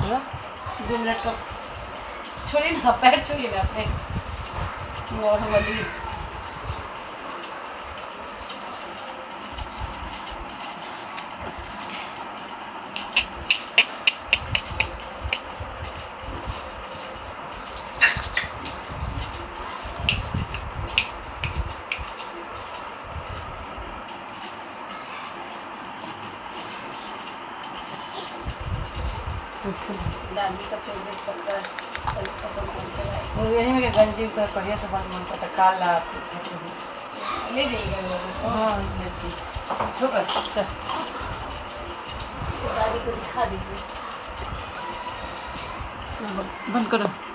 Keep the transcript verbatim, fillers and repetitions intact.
दो मिनट का छोड़िए ना, पैर छोड़िए ना अपने नॉर्मली। दादी का फेवरेट कपड़ा पसंद कौन सा है? वो यही में गंजी का कहिए से बन मन का काला ले जाइएगा। हाँ लेती होगा। चल दादी को दिखा दीजिए। बंद करो।